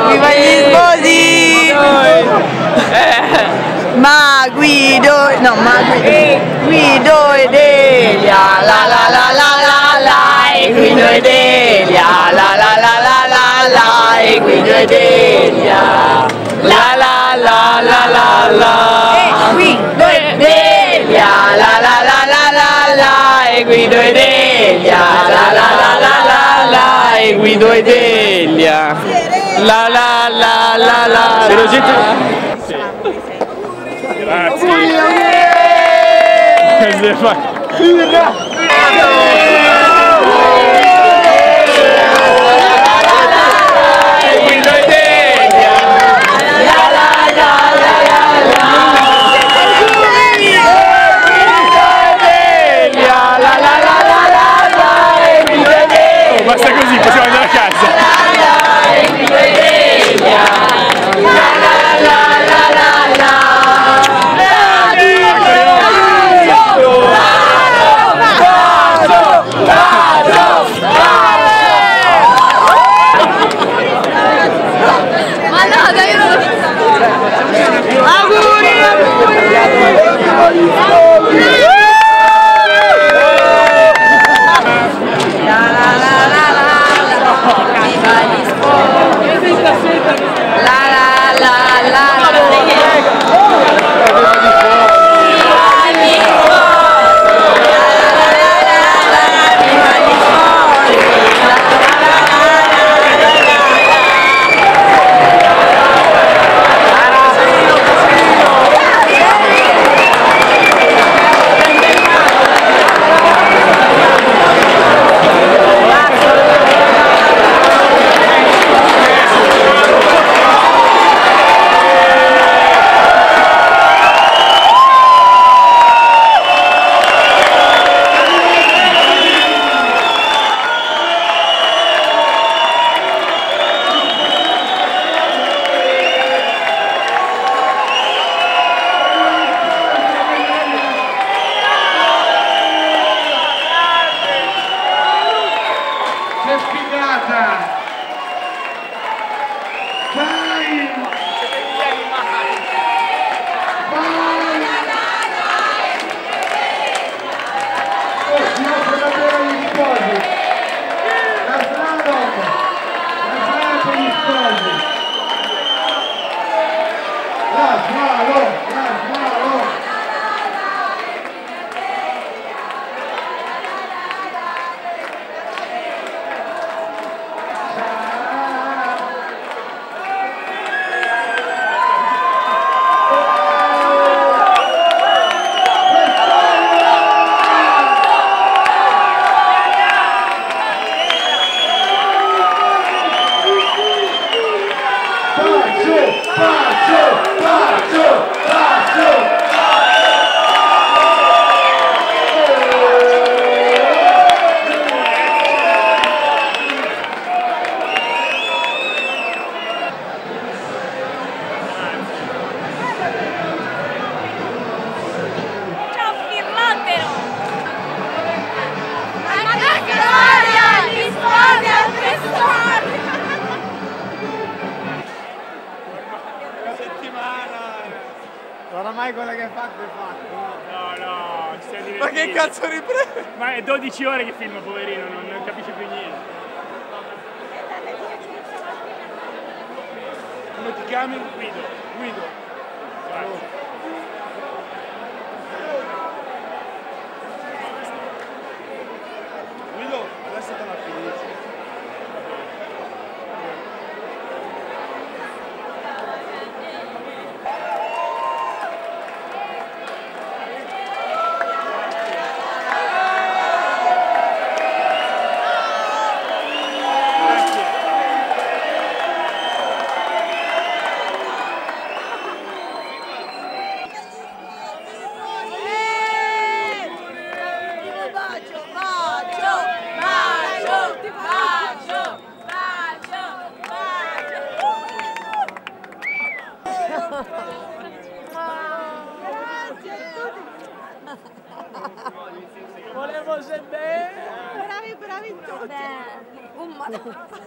Viva gli sposi! Ma Guido, no, Guido ed Elia, la la la la la la, e Guido ed Elia, la la la la la la, e Guido ed Elia, la la la la la la, Guido ed Elia, la la la la la la, e Guido ed Elia, la la la la la la, e Guido ed Elia, la la la la la la. Grazie. Basta così, possiamo andare a casa. Oramai quello che hai fatto è fatto. No, stai divertendo. Ma che cazzo riprende? Ma è 12 ore che filma, poverino, non capisce più niente. Come ti chiami? Guido. Grazie. Guido, adesso te la finisci. Volevo sentire. Bravi tutti.